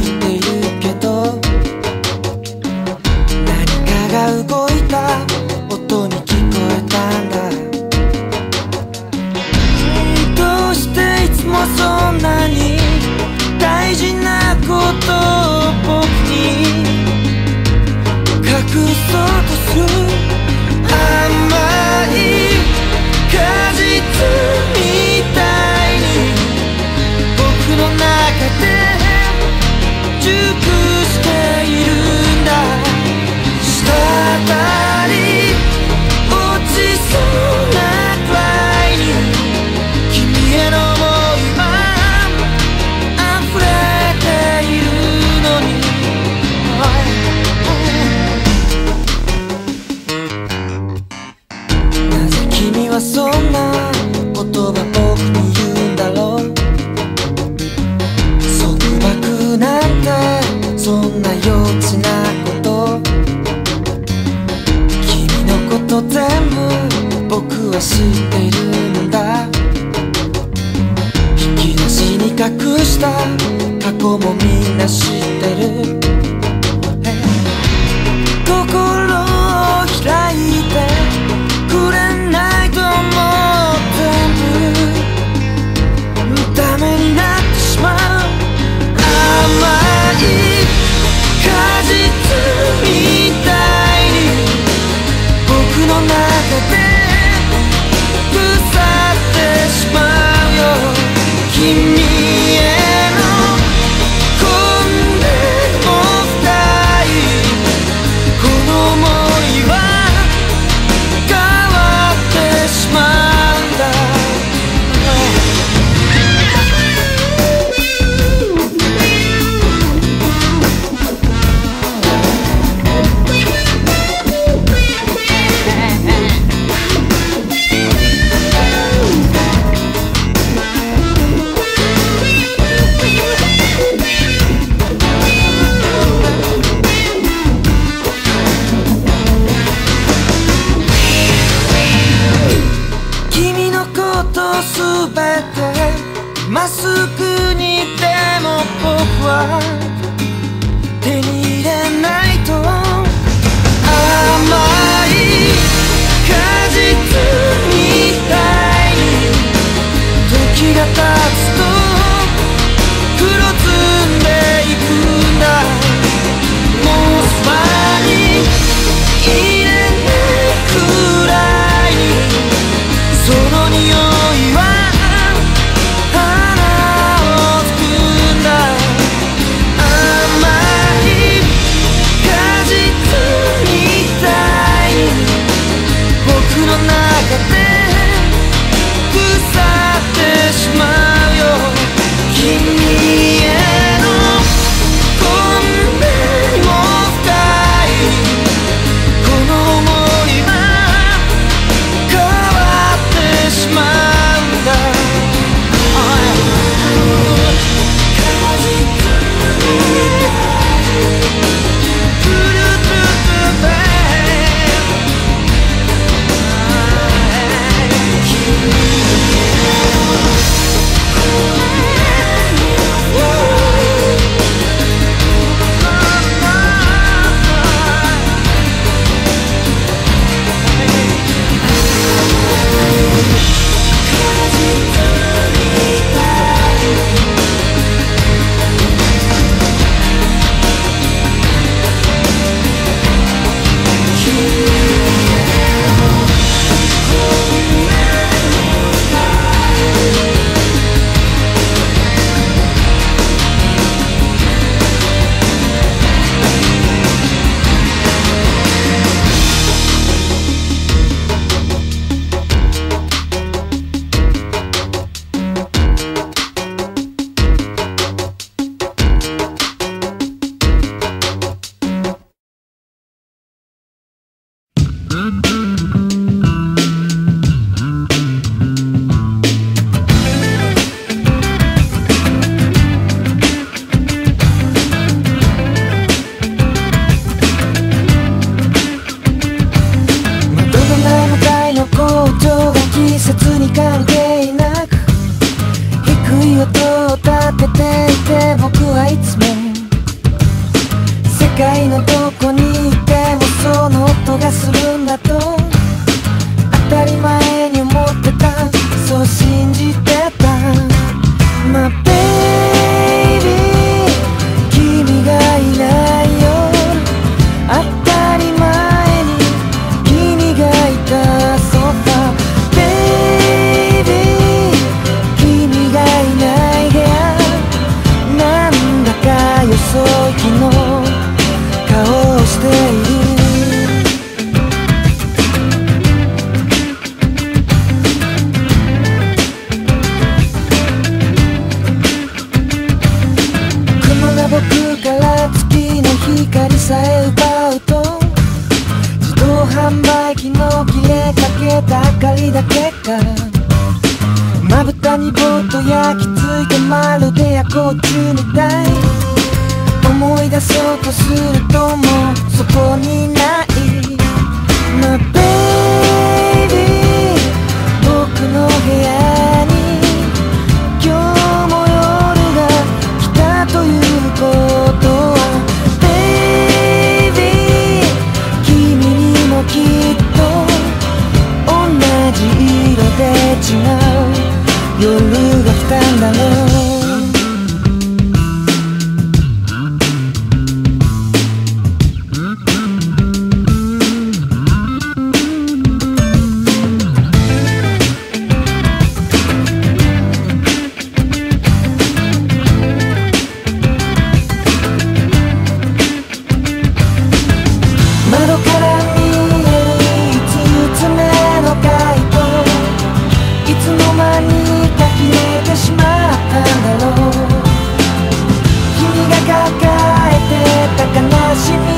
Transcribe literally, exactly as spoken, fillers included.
っているけど、何かが動いた音に聞こえたんだ。どうしていつもそんなに大事なことを僕に隠そうとする。甘い果実みたいに僕の中で熟しているんだ。滴り落ちそうなくらいに君への想いは溢れているのに、なぜ君はそんな言葉僕に言うんだろう。束縛なんてそんな幼稚なこと、君のこと全部僕は知っているんだ。引き出しに隠した過去もみんな知ってる。心を開いてくれないともう全部ダメになってしまう。甘い果実みたいに僕の中で腐ってしまうよ。君へのこんなも焼き付いてまるで夜光虫みたい。思い出そうとするともうそこにない。 My baby 僕の部屋に今日も夜が来たということは Baby 君にもきっと同じ色で違う夜が来たんだろう。窓から見えるいつつ目の街灯、いつの間にか消えてしまったんだろう。君が抱えてた悲しみ